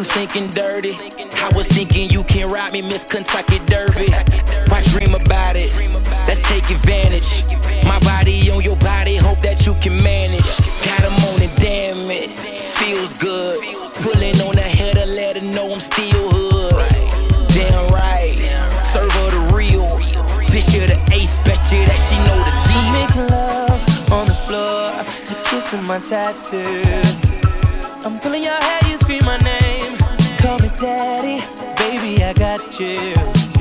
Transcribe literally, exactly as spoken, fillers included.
thinking dirty. I was thinking you can ride me, Miss Kentucky Derby. Why dream about it? Let's take advantage. My body on your body, hope that you can manage. Got him on it, damn it, feels good. Pulling on the header, let her know I'm still hood. Damn right, serve her the real. This year the ace, bet you that she know the deal. Making love on the floor, kissing my tattoos. I'm pulling your hair, you scream my name. Call me daddy, baby, I got you.